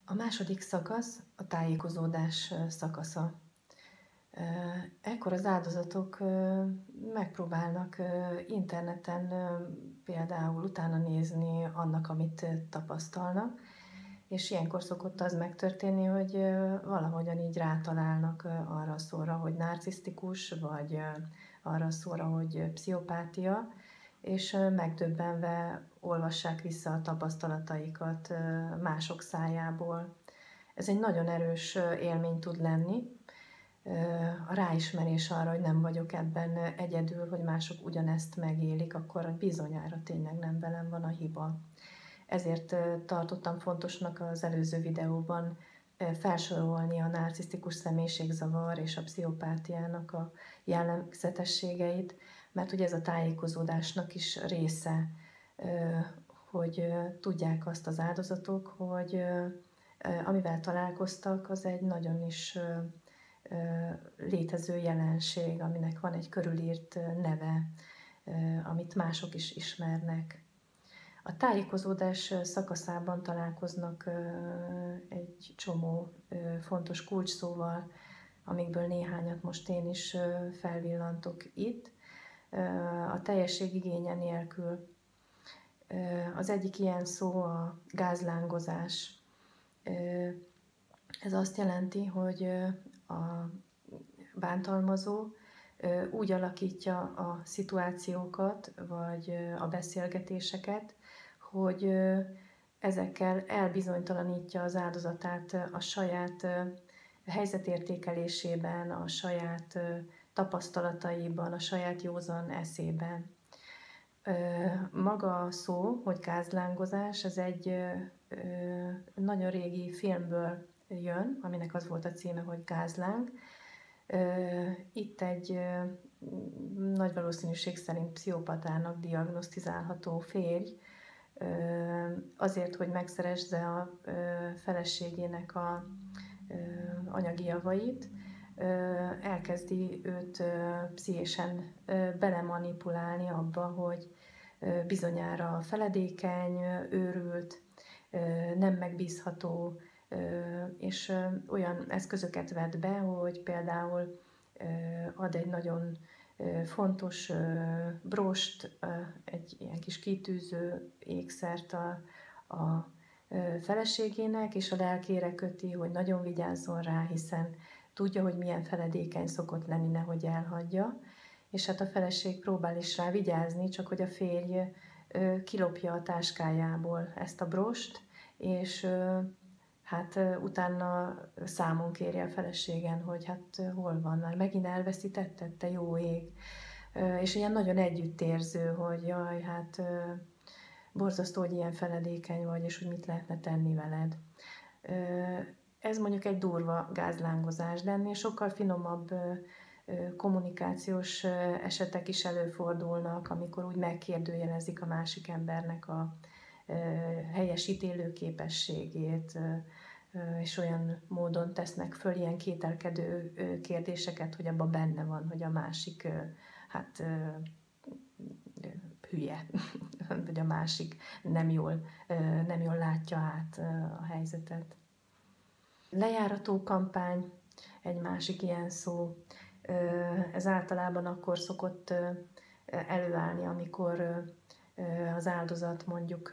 A második szakasz a tájékozódás szakasza. Ekkor az áldozatok megpróbálnak interneten például utána nézni annak, amit tapasztalnak, és ilyenkor szokott az megtörténni, hogy valahogyan így rátalálnak arra a szóra, hogy narcisztikus, vagy arra a szóra, hogy pszichopátia, és megdöbbenve olvassák vissza a tapasztalataikat mások szájából. Ez egy nagyon erős élmény tud lenni, a ráismerés arra, hogy nem vagyok ebben egyedül, hogy mások ugyanezt megélik, akkor bizonyára tényleg nem velem van a hiba. Ezért tartottam fontosnak az előző videóban felsorolni a narcisztikus személyiségzavar és a pszichopátiának a jellegzetességeit, mert ugye ez a tájékozódásnak is része, hogy tudják azt az áldozatok, hogy amivel találkoztak, az egy nagyon is létező jelenség, aminek van egy körülírt neve, amit mások is ismernek. A tájékozódás szakaszában találkoznak egy csomó fontos kulcsszóval, amikből néhányat most én is felvillantok itt. A teljesség igénye nélkül. Az egyik ilyen szó a gázlángozás. Ez azt jelenti, hogy a bántalmazó úgy alakítja a szituációkat, vagy a beszélgetéseket, hogy ezekkel elbizonytalanítja az áldozatát a saját helyzetértékelésében, a saját tapasztalataiban, a saját józan eszében. Maga a szó, hogy gázlángozás, ez egy nagyon régi filmből jön, aminek az volt a címe, hogy Gázláng. Itt egy nagy valószínűség szerint pszichopatának diagnosztizálható férj azért, hogy megszerezze a feleségének a anyagi javait, elkezdi őt pszichésen belemanipulálni abba, hogy bizonyára feledékeny, őrült, nem megbízható, és olyan eszközöket vet be, hogy például ad egy nagyon fontos brost, egy ilyen kis kitűző ékszert a feleségének, és a lelkére köti, hogy nagyon vigyázzon rá, hiszen tudja, hogy milyen feledékeny szokott lenni, nehogy elhagyja. És hát a feleség próbál is rá vigyázni, csak hogy a férj kilopja a táskájából ezt a brost, és hát utána számon kéri a feleségen, hogy hát hol van, már megint elveszítetted, te jó ég. És ilyen nagyon együttérző, hogy jaj, hát borzasztó, hogy ilyen feledékeny vagy, és hogy mit lehetne tenni veled. Ez mondjuk egy durva gázlángozás, de ennél sokkal finomabb kommunikációs esetek is előfordulnak, amikor úgy megkérdőjelezik a másik embernek a helyes ítélőképességét, és olyan módon tesznek föl ilyen kételkedő kérdéseket, hogy abban benne van, hogy a másik hát hülye, vagy a másik nem jól látja át a helyzetet. Lejárató kampány, egy másik ilyen szó. Ez általában akkor szokott előállni, amikor az áldozat mondjuk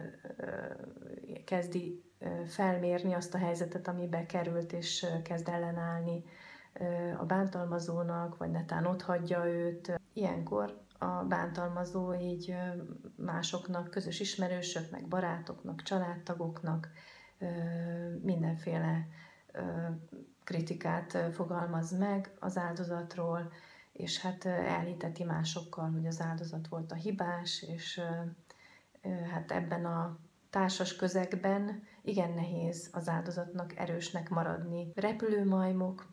kezdi felmérni azt a helyzetet, amibe került, és kezd ellenállni a bántalmazónak, vagy netán otthagyja őt. Ilyenkor a bántalmazó így másoknak, közös ismerősöknek, barátoknak, családtagoknak mindenféle kritikát fogalmaz meg az áldozatról, és hát elhiteti másokkal, hogy az áldozat volt a hibás, és hát ebben a társas közegben igen nehéz az áldozatnak erősnek maradni. Repülőmajmok,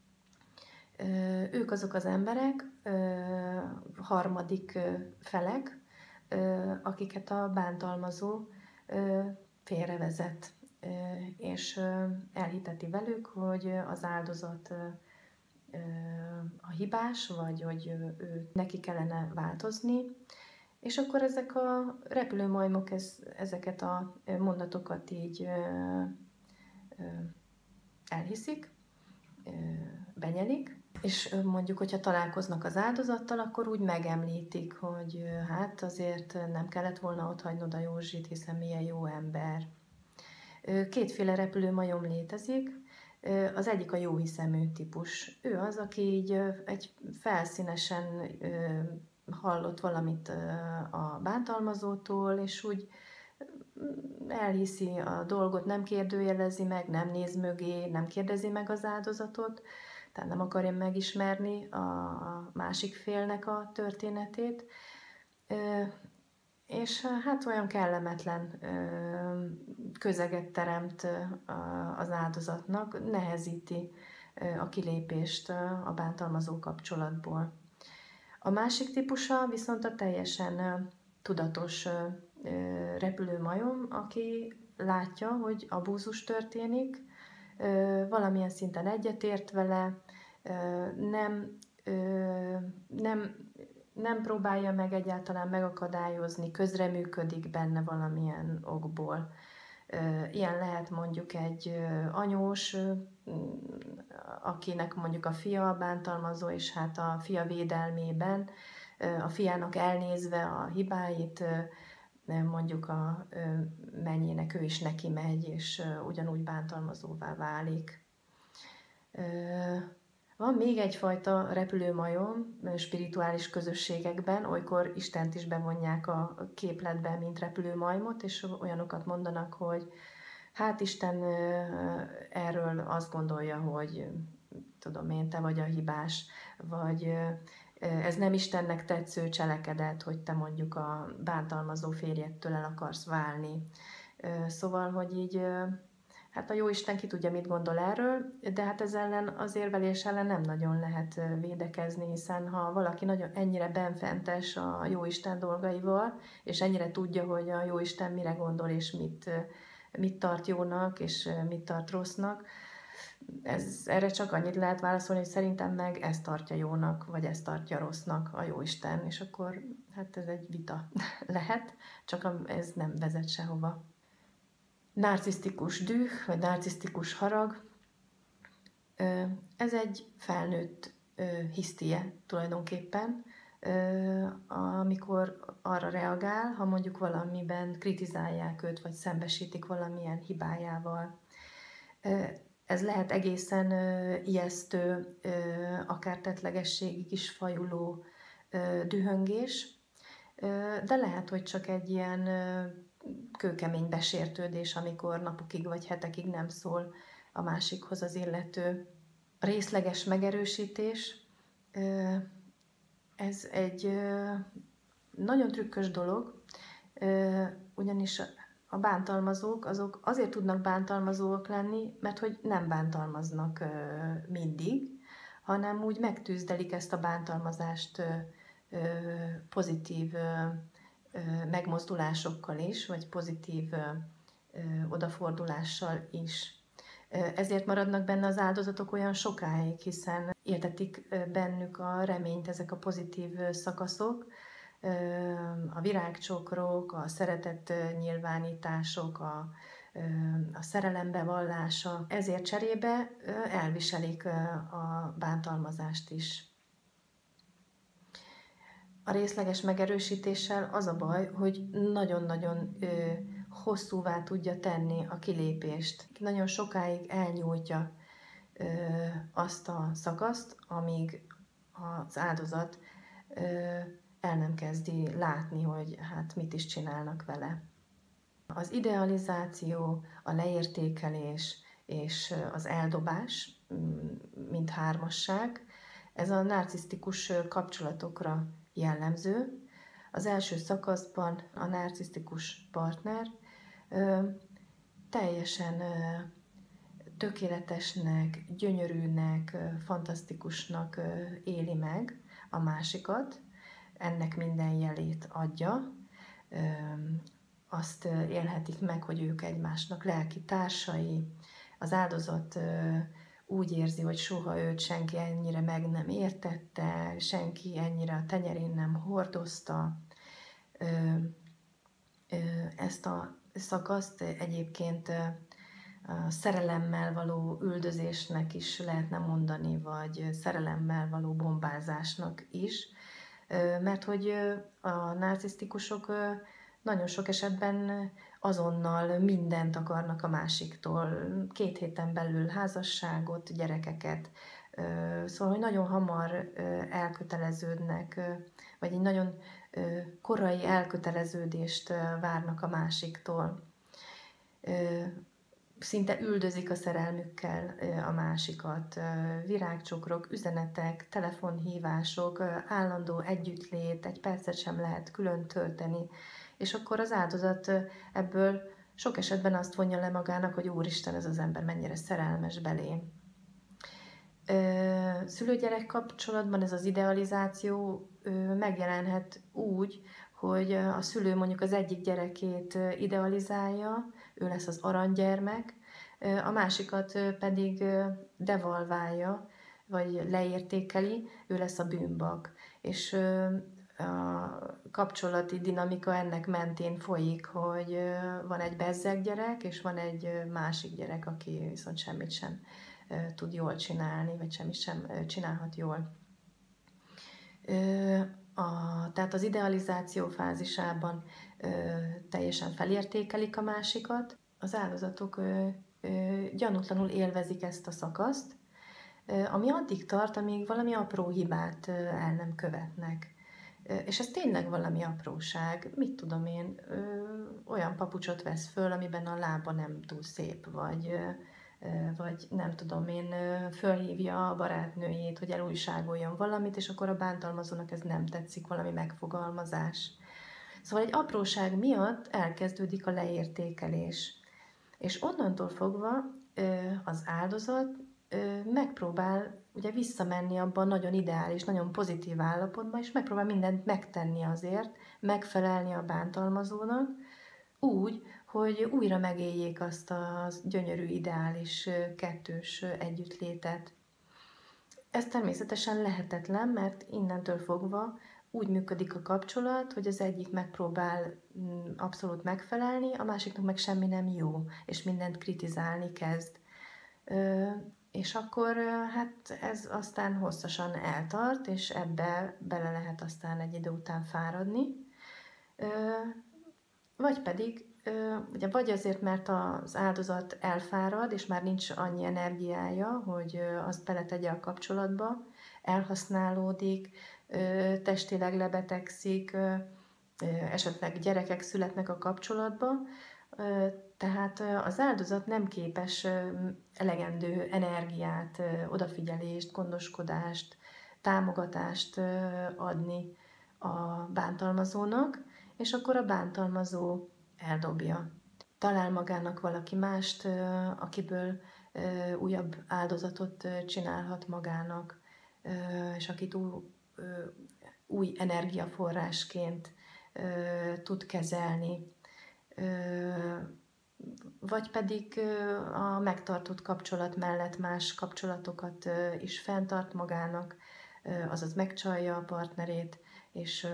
ők azok az emberek, harmadik felek, akiket a bántalmazó félrevezet, és elhiteti velük, hogy az áldozat a hibás, vagy hogy neki kellene változni, és akkor ezek a repülőmajmok ezeket a mondatokat így elhiszik, benyelik, és mondjuk, hogyha találkoznak az áldozattal, akkor úgy megemlítik, hogy hát azért nem kellett volna otthagynod a Józsit, hiszen milyen jó ember. Kétféle repülőmajom létezik. Az egyik a jóhiszemű típus. Ő az, aki így egy felszínesen hallott valamit a bántalmazótól, és úgy elhiszi a dolgot, nem kérdőjelezi meg, nem néz mögé, nem kérdezi meg az áldozatot, tehát nem akarja megismerni a másik félnek a történetét. És hát olyan kellemetlen közeget teremt az áldozatnak, nehezíti a kilépést a bántalmazó kapcsolatból. A másik típusa viszont a teljesen tudatos repülőmajom, aki látja, hogy abúzus történik, valamilyen szinten egyetért vele, nem próbálja meg egyáltalán megakadályozni, közreműködik benne valamilyen okból. Ilyen lehet mondjuk egy anyós, akinek mondjuk a fia a bántalmazó, és hát a fia védelmében, a fiának elnézve a hibáit, mondjuk a mennyének ő is neki megy, és ugyanúgy bántalmazóvá válik. Van még egyfajta repülőmajom spirituális közösségekben, olykor Istent is bevonják a képletbe, mint repülőmajmot, és olyanokat mondanak, hogy hát Isten erről azt gondolja, hogy tudom én, te vagy a hibás, vagy ez nem Istennek tetsző cselekedet, hogy te mondjuk a bántalmazó férjedtől el akarsz válni. Szóval, hogy így hát a Jóisten ki tudja, mit gondol erről, de hát ez ellen, az érvelés ellen nem nagyon lehet védekezni, hiszen ha valaki nagyon ennyire benfentes a Jóisten dolgaival, és ennyire tudja, hogy a Jóisten mire gondol, és mit tart jónak, és mit tart rossznak, erre csak annyit lehet válaszolni, hogy szerintem meg ezt tartja jónak, vagy ezt tartja rossznak a Jóisten, és akkor hát ez egy vita lehet, csak ez nem vezet sehova. Narcisztikus düh, vagy narcisztikus harag, ez egy felnőtt hisztie tulajdonképpen, amikor arra reagál, ha mondjuk valamiben kritizálják őt, vagy szembesítik valamilyen hibájával. Ez lehet egészen ijesztő, akár tettlegességig is fajuló dühöngés, de lehet, hogy csak egy ilyen kőkemény besértődés, amikor napokig vagy hetekig nem szól a másikhoz az illető. A részleges megerősítés, ez egy nagyon trükkös dolog, ugyanis a bántalmazók azok azért tudnak bántalmazóak lenni, mert hogy nem bántalmaznak mindig, hanem úgy megtűzdelik ezt a bántalmazást pozitív megmozdulásokkal is, vagy pozitív odafordulással is. Ezért maradnak benne az áldozatok olyan sokáig, hiszen éltetik bennük a reményt ezek a pozitív szakaszok, a virágcsokrok, a szeretet nyilvánítások, a szerelem bevallása. Ezért cserébe elviselik a bántalmazást is. A részleges megerősítéssel az a baj, hogy nagyon-nagyon hosszúvá tudja tenni a kilépést. Nagyon sokáig elnyújtja azt a szakaszt, amíg az áldozat el nem kezdi látni, hogy hát mit is csinálnak vele. Az idealizáció, a leértékelés és az eldobás, mint hármasság, ez a narcisztikus kapcsolatokra jellemző. Az első szakaszban a narcisztikus partner teljesen tökéletesnek, gyönyörűnek, fantasztikusnak éli meg a másikat, ennek minden jelét adja, azt élhetik meg, hogy ők egymásnak lelki társai, az áldozat úgy érzi, hogy soha őt senki ennyire meg nem értette, senki ennyire a tenyerén nem hordozta. Ezt a szakaszt egyébként a szerelemmel való üldözésnek is lehetne mondani, vagy szerelemmel való bombázásnak is, mert hogy a narcisztikusok nagyon sok esetben azonnal mindent akarnak a másiktól, 2 héten belül házasságot, gyerekeket, szóval, hogy nagyon hamar elköteleződnek, vagy egy nagyon korai elköteleződést várnak a másiktól. Szinte üldözik a szerelmükkel a másikat, virágcsokrok, üzenetek, telefonhívások, állandó együttlét, egy percet sem lehet külön tölteni, és akkor az áldozat ebből sok esetben azt vonja le magának, hogy úristen, ez az ember mennyire szerelmes belém. Szülő-gyerek kapcsolatban ez az idealizáció megjelenhet úgy, hogy a szülő mondjuk az egyik gyerekét idealizálja, ő lesz az aranygyermek, a másikat pedig devalválja, vagy leértékeli, ő lesz a bűnbak. És a kapcsolati dinamika ennek mentén folyik, hogy van egy bezzeg gyerek, és van egy másik gyerek, aki viszont semmit sem tud jól csinálni, vagy semmit sem csinálhat jól. Tehát az idealizáció fázisában teljesen felértékelik a másikat. Az áldozatok gyanútlanul élvezik ezt a szakaszt, ami addig tart, amíg valami apró hibát el nem követnek. És ez tényleg valami apróság, mit tudom én, olyan papucsot vesz föl, amiben a lába nem túl szép, vagy nem tudom én, fölhívja a barátnőjét, hogy elújságoljon valamit, és akkor a bántalmazónak ez nem tetszik, valami megfogalmazás. Szóval egy apróság miatt elkezdődik a leértékelés. És onnantól fogva az áldozat megpróbál ugye visszamenni abban nagyon ideális, nagyon pozitív állapotban, és megpróbál mindent megtenni azért, megfelelni a bántalmazónak, úgy, hogy újra megéljék azt a gyönyörű, ideális kettős együttlétet. Ez természetesen lehetetlen, mert innentől fogva úgy működik a kapcsolat, hogy az egyik megpróbál abszolút megfelelni, a másiknak meg semmi nem jó, és mindent kritizálni kezd. És akkor hát ez aztán hosszasan eltart, és ebbe bele lehet aztán egy idő után fáradni. Vagy pedig, ugye vagy azért, mert az áldozat elfárad, és már nincs annyi energiája, hogy azt beletegye a kapcsolatba, elhasználódik, testileg lebetegszik, esetleg gyerekek születnek a kapcsolatba, tehát az áldozat nem képes elegendő energiát, odafigyelést, gondoskodást, támogatást adni a bántalmazónak, és akkor a bántalmazó eldobja. Talál magának valaki mást, akiből újabb áldozatot csinálhat magának, és akit új energiaforrásként tud kezelni. Vagy pedig a megtartott kapcsolat mellett más kapcsolatokat is fenntart magának, azaz megcsalja a partnerét, és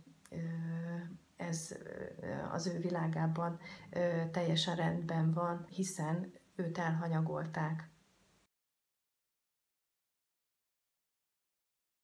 ez az ő világában teljesen rendben van, hiszen őt elhanyagolták.